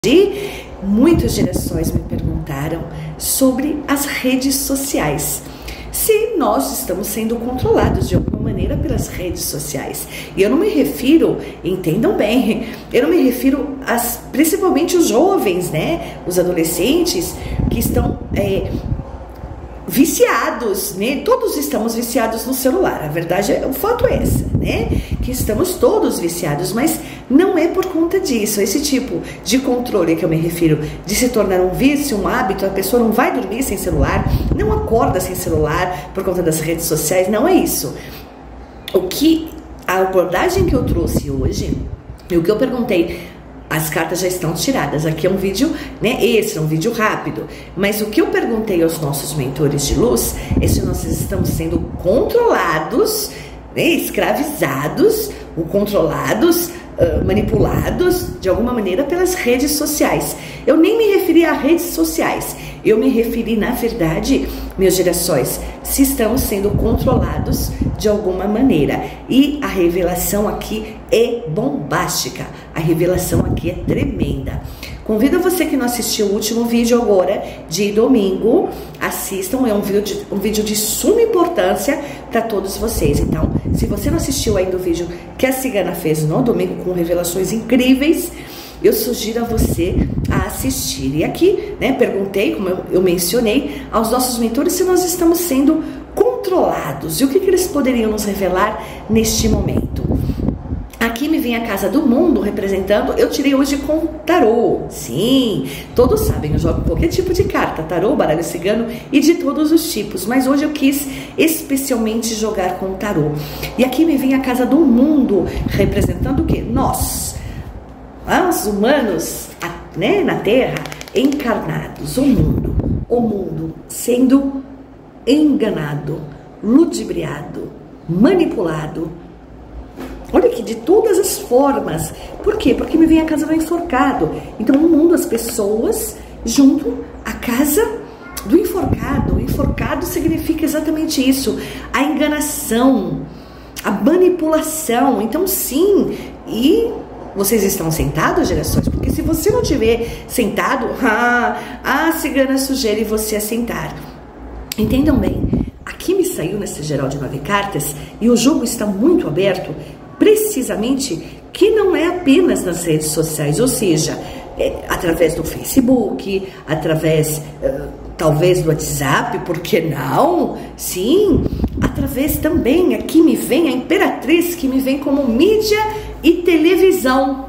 Muitas gerações me perguntaram sobre as redes sociais, se nós estamos sendo controlados de alguma maneira pelas redes sociais. E eu não me refiro, entendam bem, eu não me refiro principalmente os jovens, né, os adolescentes que estão viciados, né? Todos estamos viciados no celular. A verdade, o fato é essa, né? Que estamos todos viciados, mas não é por conta disso. Esse tipo de controle que eu me refiro, de se tornar um vício, um hábito, a pessoa não vai dormir sem celular, não acorda sem celular por conta das redes sociais, não é isso. A abordagem que eu trouxe hoje, e o que eu perguntei, as cartas já estão tiradas. Aqui é um vídeo, né? Esse é um vídeo rápido. Mas o que eu perguntei aos nossos mentores de luz é se nós estamos sendo controlados, né? Escravizados, ou controlados, manipulados de alguma maneira pelas redes sociais. Eu nem me referi a redes sociais. Eu me referi, na verdade, meus girassóis, se estamos sendo controlados de alguma maneira. E a revelação aqui é bombástica. A revelação aqui é tremenda. Convido você que não assistiu o último vídeo agora, de domingo, assistam, é um vídeo de suma importância para todos vocês. Então, se você não assistiu ainda o vídeo que a cigana fez no domingo, com revelações incríveis, eu sugiro a você a assistir. E aqui, né, perguntei, como eu mencionei, aos nossos mentores se nós estamos sendo controlados e o que eles poderiam nos revelar neste momento. Aqui me vem a Casa do Mundo representando, eu tirei hoje com tarô. Sim, todos sabem, eu jogo qualquer tipo de carta, tarô, baralho cigano e de todos os tipos, mas hoje eu quis especialmente jogar com tarô. E aqui me vem a Casa do Mundo representando o quê? Nós, os humanos, né, na Terra, encarnados, o mundo sendo enganado, ludibriado, manipulado. Olha aqui, de todas as formas. Por quê? Porque me vem a casa do enforcado. Então, o mundo, as pessoas, junto à casa do enforcado. O enforcado significa exatamente isso. A enganação, a manipulação. Então, sim, e vocês estão sentados, gerações? Porque se você não estiver sentado, a cigana sugere você a sentar. Entendam bem, aqui me saiu nesse geral de 9 cartas e o jogo está muito aberto, precisamente que não é apenas nas redes sociais, ou seja, através do Facebook, através talvez do WhatsApp, por que não? Sim, através também, aqui me vem a Imperatriz, que me vem como mídia e televisão.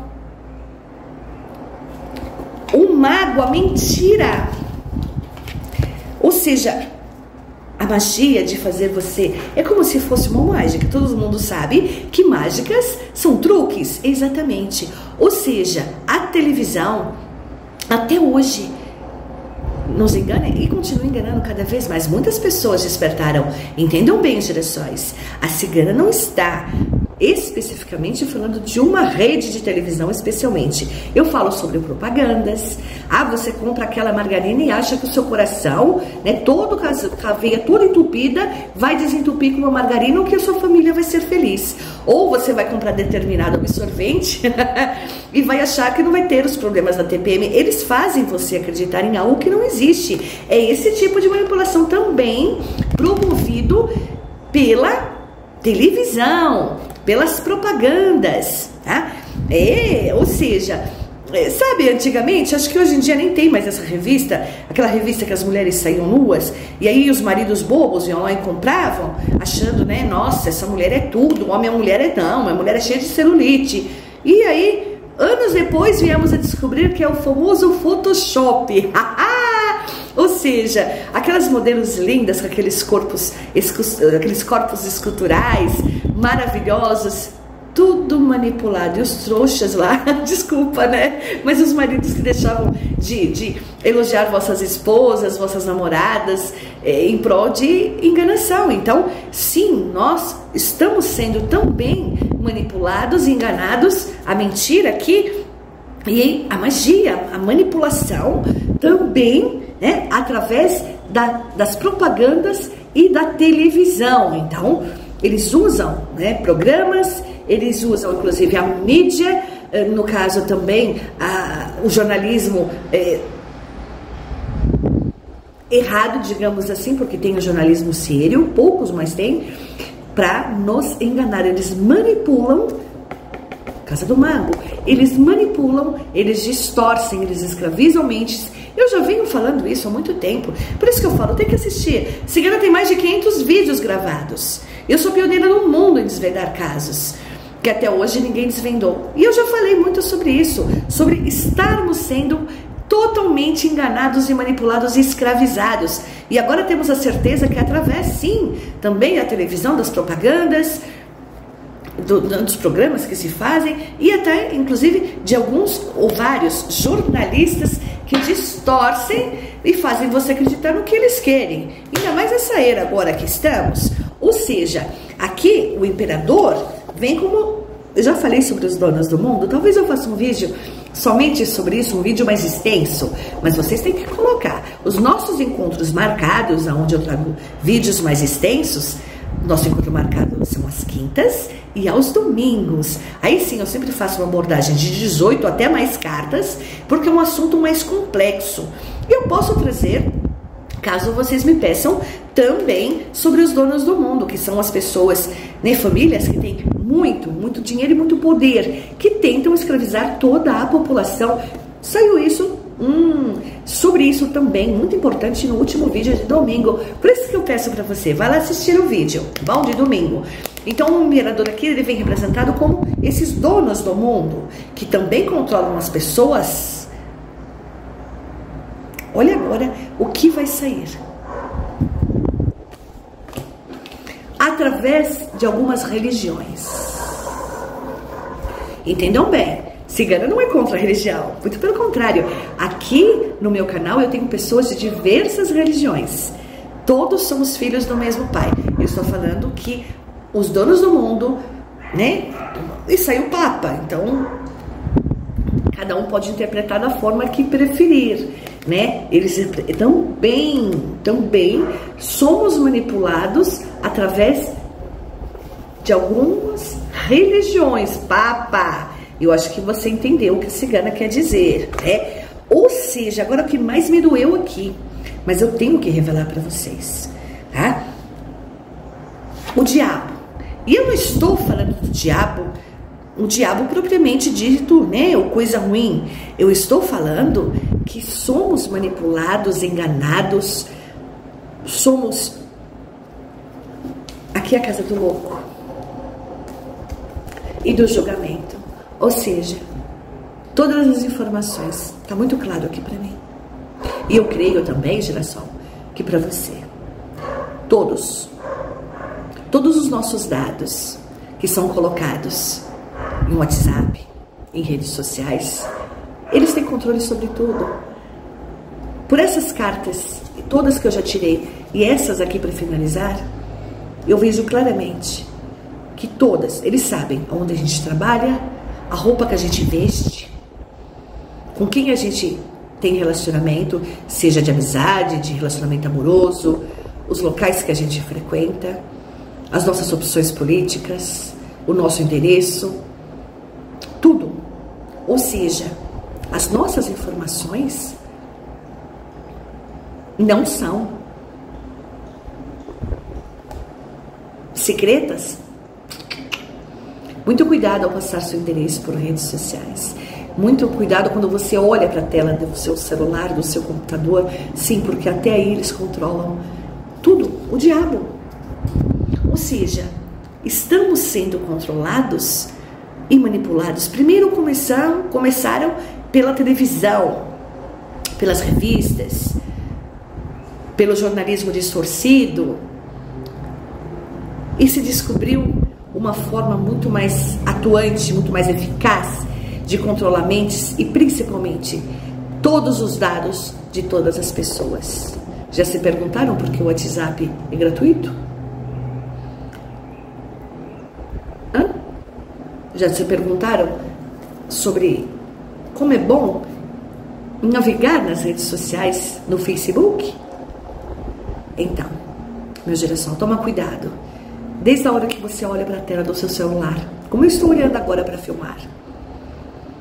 O mago, a mentira, ou seja, a magia de fazer você, é como se fosse uma mágica. Todo mundo sabe que mágicas são truques, exatamente. Ou seja, a televisão, até hoje, nos engana e continua enganando cada vez mais. Muitas pessoas despertaram. Entendam bem, gerações. A cigana não está especificamente falando de uma rede de televisão especialmente. Eu falo sobre propagandas. Você compra aquela margarina e acha que o seu coração, né, todo com a veia toda entupida, vai desentupir com uma margarina ou que a sua família vai ser feliz. Ou você vai comprar determinado absorvente e vai achar que não vai ter os problemas da TPM. Eles fazem você acreditar em algo que não existe. É esse tipo de manipulação também promovido pela televisão, pelas propagandas, tá? Ou seja, sabe, antigamente, acho que hoje em dia nem tem mais essa revista, aquela revista que as mulheres saíam nuas, e aí os maridos bobos iam lá e compravam, achando, né, nossa, essa mulher é tudo, homem a mulher é não, a mulher é cheia de celulite. E aí, anos depois, viemos a descobrir que é o famoso Photoshop. Ou seja, aquelas modelos lindas com aqueles corpos esculturais, maravilhosos, tudo manipulado. E os trouxas lá, desculpa, né? Mas os maridos que deixavam de elogiar vossas esposas, vossas namoradas, em prol de enganação. Então, sim, nós estamos sendo também manipulados, enganados, a mentira aqui, e a magia, a manipulação também, né, através das propagandas e da televisão. Então, eles usam, né, programas, eles usam inclusive a mídia no caso também, o jornalismo errado, digamos assim, porque tem o jornalismo sério, poucos, mas tem, para nos enganar. Eles manipulam, Casa do Mago, eles manipulam, eles distorcem, eles escravizam mentes. Eu já venho falando isso há muito tempo, por isso que eu falo, tem que assistir. Cigana tem mais de 500 vídeos gravados. Eu sou pioneira no mundo em desvendar casos que até hoje ninguém desvendou. E eu já falei muito sobre isso, sobre estarmos sendo totalmente enganados e manipulados e escravizados. E agora temos a certeza que através, sim, também da televisão, das propagandas, dos programas que se fazem e até, inclusive, de alguns ou vários jornalistas que distorcem e fazem você acreditar no que eles querem. Ainda mais essa era agora que estamos. Ou seja, aqui o imperador vem como... Eu já falei sobre os donos do mundo, talvez eu faça um vídeo somente sobre isso, um vídeo mais extenso, mas vocês têm que colocar os nossos encontros marcados, onde eu trago vídeos mais extensos. Nosso encontro marcado são as quintas e aos domingos. Aí sim, eu sempre faço uma abordagem de 18 até mais cartas, porque é um assunto mais complexo. E eu posso trazer, caso vocês me peçam, também sobre os donos do mundo, que são as pessoas, né, famílias que têm muito dinheiro e muito poder, que tentam escravizar toda a população. Saiu isso, sobre isso também, muito importante, no último vídeo de domingo. Por isso que eu peço para você, vai lá assistir o vídeo, bom, de domingo. Então o imperador aqui, ele vem representado como esses donos do mundo, que também controlam as pessoas. Olha agora o que vai sair. Através de algumas religiões. Entendam bem, cigana não é contra a religião, muito pelo contrário. Aqui no meu canal eu tenho pessoas de diversas religiões. Todos somos filhos do mesmo pai. Eu estou falando que os donos do mundo, né? E saiu o Papa, então cada um pode interpretar da forma que preferir, né? Eles também somos manipulados através de algumas religiões. Papa, eu acho que você entendeu o que a cigana quer dizer, né? Ou seja, agora o que mais me doeu aqui, mas eu tenho que revelar para vocês, tá? O diabo. E eu não estou falando do diabo, o diabo propriamente dito, né, ou coisa ruim. Eu estou falando que somos manipulados, enganados, somos... Aqui é a casa do louco e do julgamento. Ou seja, todas as informações, está muito claro aqui para mim. E eu creio também, geração, que para você, todos os nossos dados que são colocados em WhatsApp, em redes sociais, eles têm controle sobre tudo. Por essas cartas, todas que eu já tirei, e essas aqui para finalizar, eu vejo claramente que todas, eles sabem onde a gente trabalha, a roupa que a gente veste, com quem a gente tem relacionamento, seja de amizade, de relacionamento amoroso, os locais que a gente frequenta, as nossas opções políticas, o nosso endereço, tudo. Ou seja, as nossas informações não são secretas. Muito cuidado ao passar seu endereço por redes sociais. Muito cuidado quando você olha para a tela do seu celular, do seu computador. Sim, porque até aí eles controlam tudo. O diabo. Ou seja, estamos sendo controlados e manipulados. Primeiro começaram pela televisão, pelas revistas, pelo jornalismo distorcido, e se descobriu uma forma muito mais atuante, muito mais eficaz de controlar mentes e principalmente todos os dados de todas as pessoas. Já se perguntaram por que o WhatsApp é gratuito? Já se perguntaram sobre como é bom navegar nas redes sociais, no Facebook? Então, meu geração, toma cuidado. Desde a hora que você olha para a tela do seu celular, como eu estou olhando agora para filmar,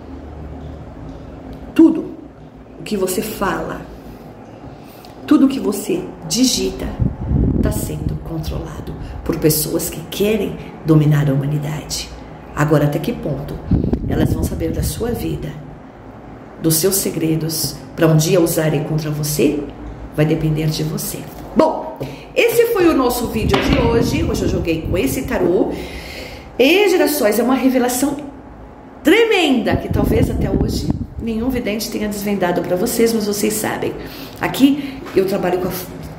o que você fala, tudo o que você digita está sendo controlado por pessoas que querem dominar a humanidade. Agora, até que ponto elas vão saber da sua vida, dos seus segredos, para um dia usarem contra você, vai depender de você. Bom, esse foi o nosso vídeo de hoje. Hoje eu joguei com esse tarô. E gerações, é uma revelação tremenda que talvez até hoje nenhum vidente tenha desvendado para vocês, mas vocês sabem. Aqui eu trabalho com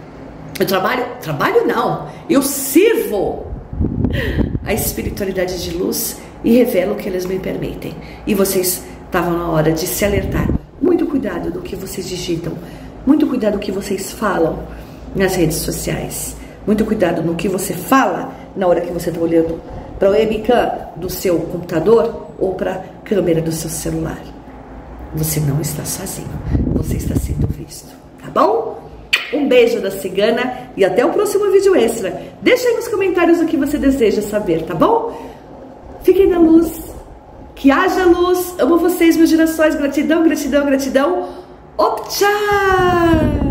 eu sirvo a espiritualidade de luz e revelo o que eles me permitem. E vocês estavam na hora de se alertar. Muito cuidado do que vocês digitam, muito cuidado do que vocês falam nas redes sociais, muito cuidado no que você fala na hora que você está olhando para o webcam do seu computador ou para a câmera do seu celular. Você não está sozinho, você está sendo visto, tá bom? Um beijo da cigana e até o próximo vídeo extra. Deixa aí nos comentários o que você deseja saber, tá bom? Fiquem na luz, que haja luz. Amo vocês, meus girassóis. Gratidão, gratidão, gratidão. Optcha!